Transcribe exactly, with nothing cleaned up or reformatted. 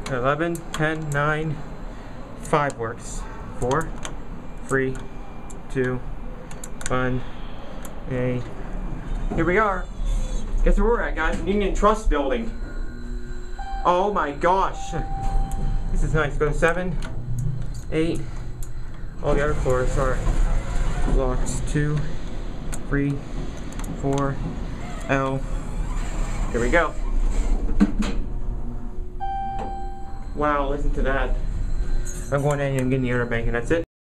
eleven, ten, nine, five works. four, three, two, one, eight. Here we are. Guess where we're at, guys? Union Trust Building. Oh my gosh. This is nice. Go seven, eight. All the other floors are blocks. Two, three, four, L. Here we go. Wow, listen to that. I'm going in and getting the outer bank, and that's it.